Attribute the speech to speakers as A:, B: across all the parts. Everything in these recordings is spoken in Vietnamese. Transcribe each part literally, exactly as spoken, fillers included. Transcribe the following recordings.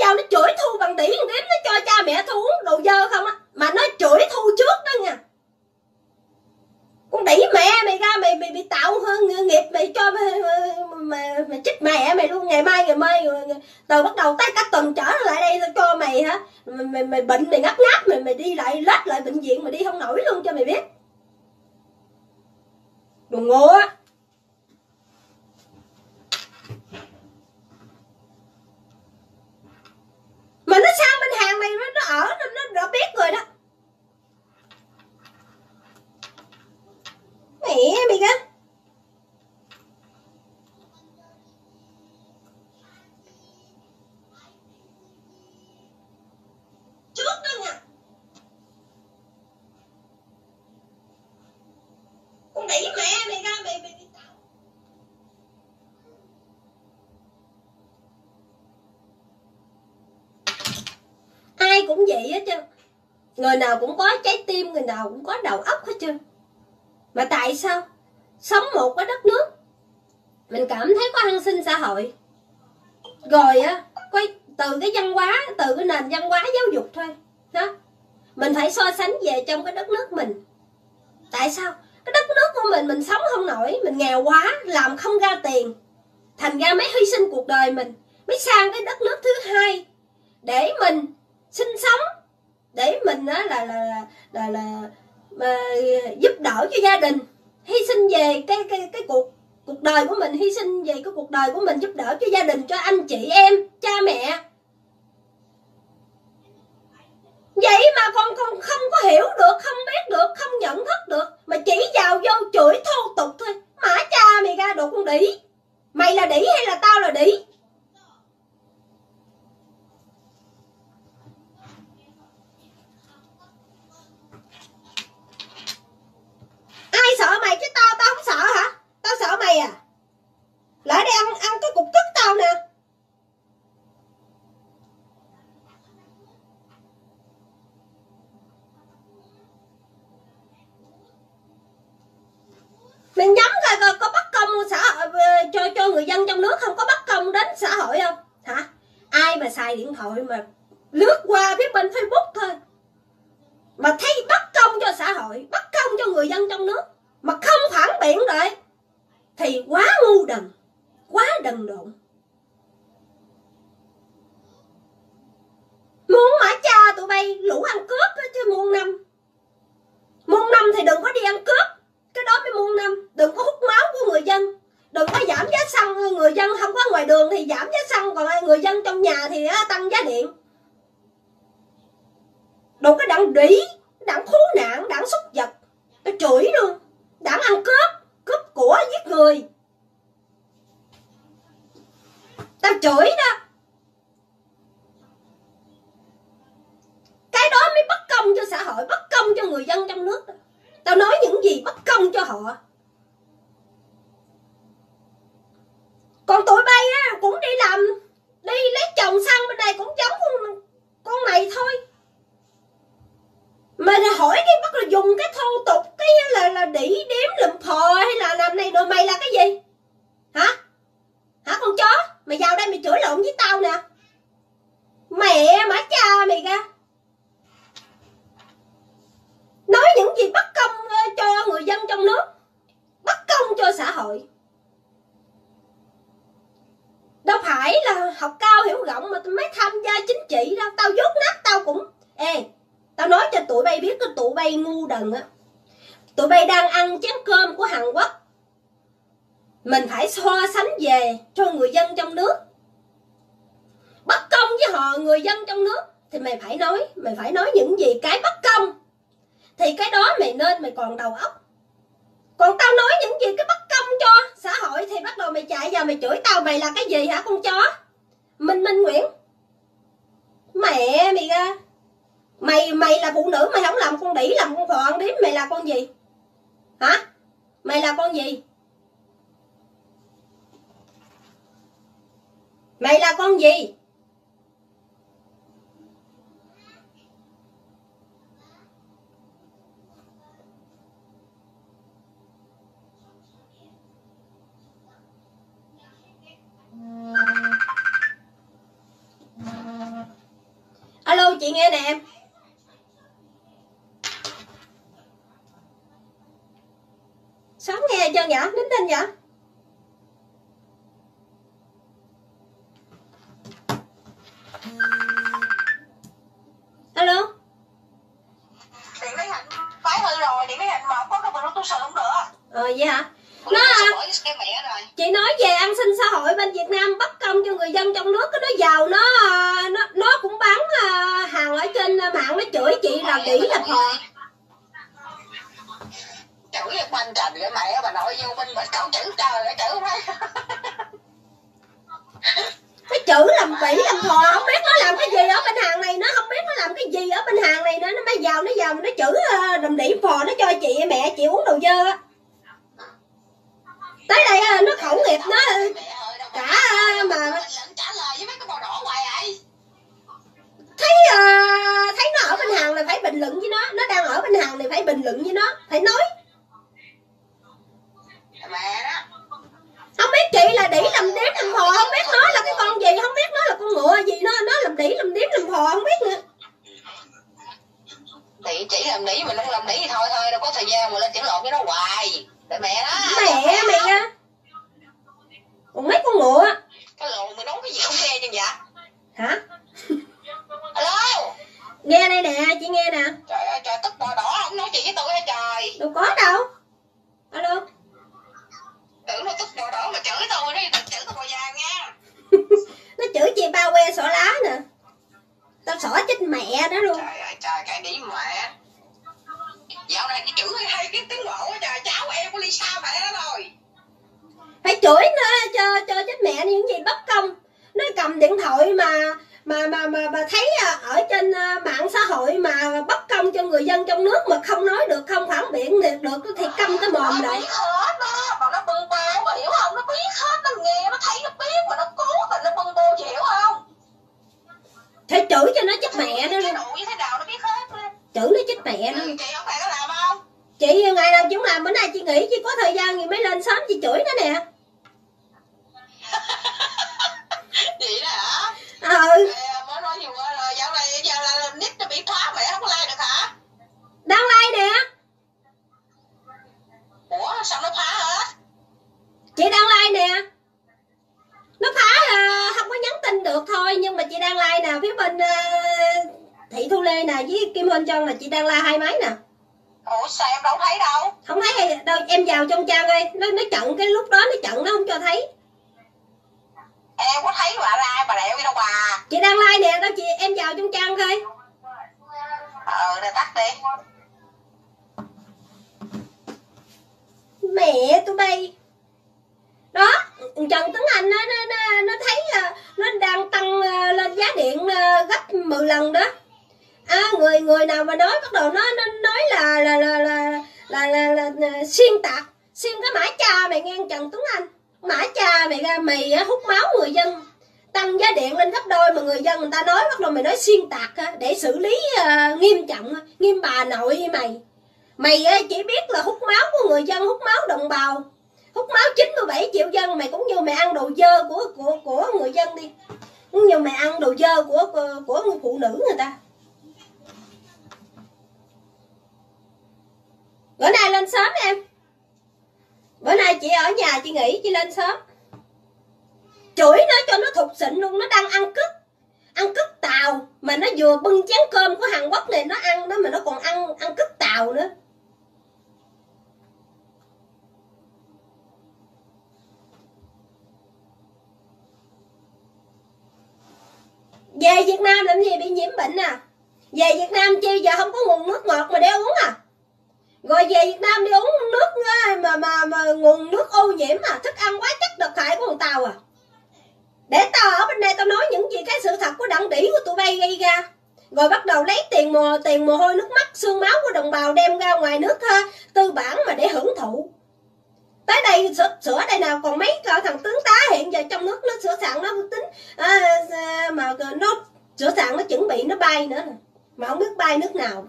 A: vào nó chửi Thu bằng đĩ bằng điếm, nó cho cha mẹ Thu uống đồ dơ không á, mà nó chửi Thu trước đó nha. Con đĩ mẹ mày ra, mày mày bị tạo hơn nghiệp, mày cho mày, mày, mày chích mẹ mày luôn. Ngày mai ngày mai từ bắt đầu tới cả tuần trở lại đây tao cho mày hả, mày, mày, mày bệnh mày ngáp ngáp, mày mày đi lại lết lại bệnh viện, mày đi không nổi luôn cho mày biết. Đồ ngô á. Mà nó sang bên hàng này nó ở nó, nó đã biết rồi đó. Mẹ mày kìa. Trước đó nha. Con đẩy mẹ mày ra, mày mày bị tạo. Ai cũng vậy hết trơn. Người nào cũng có trái tim, người nào cũng có đầu óc hết trơn. Mà tại sao sống một cái đất nước mình cảm thấy có an sinh xã hội, rồi á có từ cái văn hóa, từ cái nền văn hóa giáo dục thôi đó, mình phải so sánh về trong cái đất nước mình. Tại sao cái đất nước của mình mình sống không nổi, mình nghèo quá, làm không ra tiền, thành ra mới hy sinh cuộc đời mình, mới sang cái đất nước thứ hai để mình sinh sống, để mình á là là là là, là giúp đỡ cho gia đình, hy sinh về cái cái cái cuộc cuộc đời của mình, hy sinh về cái cuộc đời của mình, giúp đỡ cho gia đình, cho anh chị em, cha mẹ. Vậy mà con con không có hiểu được, không biết được, không nhận thức được, mà chỉ vào vô chửi thô tục thôi. Mã cha mày ra đồ con đĩ. Mày là đĩ hay là tao là đĩ? Ai sợ mày chứ tao tao không sợ hả? Tao sợ mày à? Lại đây ăn ăn cái cục cứt tao nè. Mình nhắm coi có, có bất công xã hội cho cho người dân trong nước không, có bất công đến xã hội không? Hả? Ai mà xài điện thoại mà lướt qua phía bên Facebook thôi mà thấy bất công cho xã hội, bất công cho người dân trong nước mà không phản biện lại thì quá ngu đần, quá đần độn. Muốn mã cha tụi bay lũ ăn cướp đó, chứ muôn năm muôn năm thì đừng có đi ăn cướp, cái đó mới muôn năm. Đừng có hút máu của người dân, đừng có giảm giá xăng, người dân không có ngoài đường thì giảm giá xăng, còn người dân trong nhà thì tăng giá điện. Đồ cái đảng đĩ, đảng khốn nạn, đảng xúc vật, tao chửi luôn. Đảng ăn cướp, cướp của giết người, tao chửi đó. Cái đó mới bất công cho xã hội, bất công cho người dân trong nước. Tao nói những gì bất công cho họ. Còn tụi bay á cũng đi làm, đi lấy chồng sang bên này cũng giống con, con mày thôi. Mà hỏi cái bắt là dùng cái thô tục, cái là là đĩ điếm lụm phò hay là làm này rồi mày là cái gì? Hả? Hả con chó? Mày vào đây mày chửi lộn với tao nè. Mẹ mã cha mày ra. Nói những gì bất công cho người dân trong nước, bất công cho xã hội. Đâu phải là học cao hiểu rộng mà mới tham gia chính trị đâu. Tao dốt nát tao cũng. Ê, tao nói cho tụi bay biết, cái tụi bay ngu đần á. Tụi bay đang ăn chén cơm của Hàn Quốc, mình phải so sánh về cho người dân trong nước. Bất công với họ người dân trong nước thì mày phải nói, mày phải nói những gì cái bất công thì cái đó mày nên mày còn đầu óc. Còn tao nói những gì cái bất công cho xã hội thì bắt đầu mày chạy vào mày chửi tao, mày là cái gì hả con chó? Minh Minh Nguyễn. Mẹ mày ra. Mày mày là phụ nữ, mày không làm con đĩ, làm con phò ăn điếm, mày là con gì? Hả? Mày là con gì? Mày là con gì? chị nghe nè em. Sống nghe chưa nhở, nín thinh nhở. Alo.
B: Điện máy hình phái hư rồi, điện máy hình mà không có cái bluetooth sử dụng nữa.
A: Ờ vậy hả? Nó chị nói về an sinh xã hội bên Việt Nam bất công cho người dân trong nước, nó giàu nó nó nó cũng bán hàng ở trên mạng, nó chửi chị là đĩ là phò.
B: Chửi banh trần vậy mẹ, bà nội vô bên mình cậu chửi trời ơi, chửi mấy.
A: Nó chửi làm bỉ làm phò, không biết nó làm cái gì ở bên hàng này, nó không biết nó làm cái gì ở bên hàng này nữa, nó mới giàu nó giàu nó chửi làm đĩ phò, nó cho chị mẹ chị uống đồ dơ á. Tới đây nó khẩu nghiệp nó cả mà thấy thấy nó ở bên hàng là phải bình luận với nó, nó đang ở bên hàng này phải bình luận với nó, phải nói. Không biết chị là đĩ làm điếm làm phò, không biết nó là cái con gì, không biết nó là con ngựa gì, nó nó làm đĩ làm điếm làm phò không biết nữa.
B: Thì chỉ làm đĩ mình không làm đĩ thì thôi thôi, đâu có thời gian mà lên chửi lộn với nó hoài. Để mẹ đó.
A: Mẹ mày á. Còn mấy con ngựa.
B: Cái lồn mày nói cái gì không nghe chứ vậy?
A: Hả?
B: Alo.
A: Nghe đây nè, chị nghe nè.
B: Trời ơi trời, tức bò đỏ không nói chuyện với tôi hả trời?
A: Đâu có đâu. Alo.
B: Tưởng nó tức bò đỏ mà chửi tôi đi, đừng chửi tôi bò vàng nha.
A: Nó chửi chị bao que xỏ lá nè. Tao xỏ chết mẹ đó luôn.
B: Trời ơi trời, cái đĩ mẹ. Dạo này chị chửi hay cái tiếng bộ á trời, cháu em có ly sao mẹ nó rồi.
A: Phải chửi nó cho cho chết mẹ những gì bất công. Nó cầm điện thoại mà mà mà mà, mà thấy ở trên mạng xã hội mà bất công cho người dân trong nước mà không nói được, không phản biện được được thì câm cái mồm lại.
B: Nó biết hết đó, mà nó bưng bơ, mà hiểu không? Nó biết hết, nó nghe, nó thấy, nó biết mà nó cố tình nó bưng bơ, chị hiểu không?
A: Phải chửi cho nó chết mẹ nó luôn.
B: Cái độ như thế nào nó biết hết.
A: Chửi nó chết mẹ nó.
B: Chị không phải có làm không?
A: Chị ngày nào cũng làm, bữa nay chị nghỉ, chị có thời gian thì mới lên sớm chị chửi nó nè.
B: Vậy đó hả?
A: Ừ.
B: Mới nói nhiều quá rồi, dạo này giờ là nick nó bị khóa, mẹ không có like được hả?
A: Đang like nè.
B: Ủa sao nó phá hả?
A: Chị đang like nè. Nó phá là không có nhắn tin được thôi, nhưng mà chị đang like nè, phía bên uh, Thị Thu Lê nè với Kim Hên Trân là chị đang like hai máy nè.
B: Ủa sao em đâu thấy đâu?
A: Không thấy đâu, em vào trong trang ơi, nó nó chặn cái lúc đó nó chặn nó không cho thấy.
B: Em có thấy bà like bà đẹo đi đâu bà.
A: Chị đang like nè, đâu chị em vào trong trang thôi.
B: Ờ để tắt đi.
A: Mẹ tụi bay. Đó, Trần Tuấn Anh nó nó nó, nó thấy nó đang tăng lên giá điện gấp mười lần đó. À, người người nào mà nói bắt đầu nó nó nói là là là là là, là, là, là xuyên tạc, xuyên cái mã cha mày nghe Trần Tuấn Anh. Mã cha mày ra mày hút máu người dân, tăng giá điện lên gấp đôi mà người dân người ta nói bắt đầu mày nói xuyên tạc để xử lý uh, nghiêm trọng, nghiêm bà nội mày. Mày chỉ biết là hút máu của người dân, hút máu đồng bào, hút máu chín mươi bảy triệu dân, mày cũng như mày ăn đồ dơ của của của người dân đi, cũng như mày ăn đồ dơ của của, của phụ nữ người ta. Bữa nay lên sớm em. Bữa nay chị ở nhà chị nghỉ, chị lên sớm. Chửi nó cho nó thục xịn luôn, nó đang ăn cứt. Ăn cứt tàu mà nó vừa bưng chén cơm của Hàn Quốc này nó ăn đó mà nó còn ăn ăn cứt tàu nữa. Về Việt Nam làm gì bị nhiễm bệnh à? Về Việt Nam chi giờ không có nguồn nước ngọt mà để uống à? Rồi về Việt Nam đi uống nước mà mà mà nguồn nước ô nhiễm à, thức ăn quá chất độc hại của thằng tàu à. Để tao ở bên đây tao nói những gì cái sự thật của đặng đĩ của tụi bay gây ra. Rồi bắt đầu lấy tiền mồ tiền mồ hôi nước mắt xương máu của đồng bào đem ra ngoài nước ha, tư bản mà để hưởng thụ. Tới đây sửa, sửa đây nào còn mấy cái thằng tướng tá hiện giờ trong nước nó sửa soạn nó tính à, mà nó sửa soạn nó chuẩn bị nó bay nữa nè. Mà không biết bay nước nào.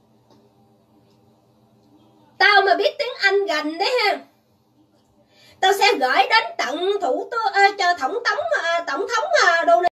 A: Tao mà biết tiếng Anh gành đấy ha, tao sẽ gửi đến tận thủ tư, uh, cho tổng thống uh, tổng thống uh, Donald